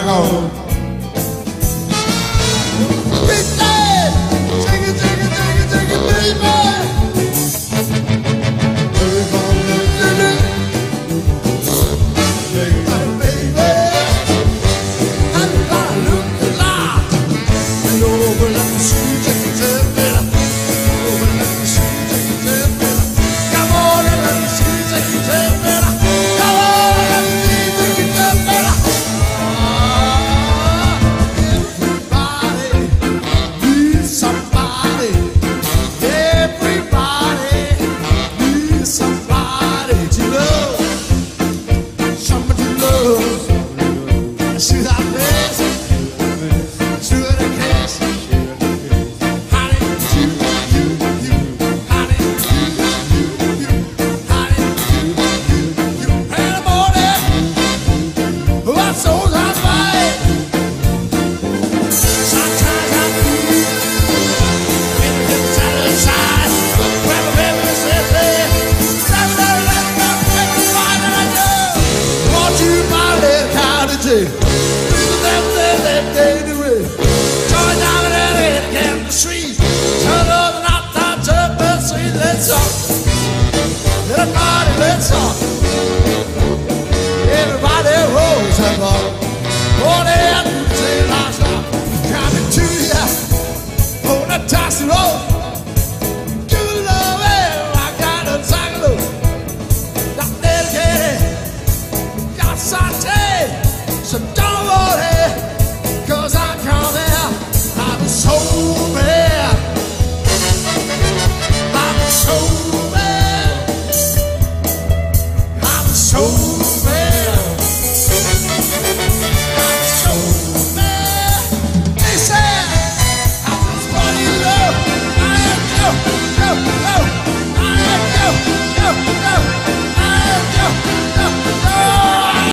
on. Let's talk. Everybody rolls and roll. Oh, they have to say last night. Coming to ya on a tossy road. To the love, I got a tangle. Got dedicated, got sauté. So don't.